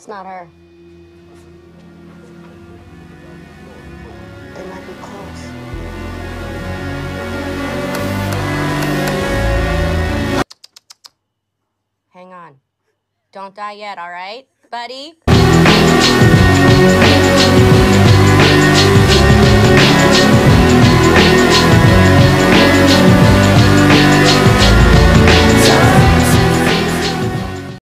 It's not her. They might be close. Hang on. Don't die yet, all right, buddy?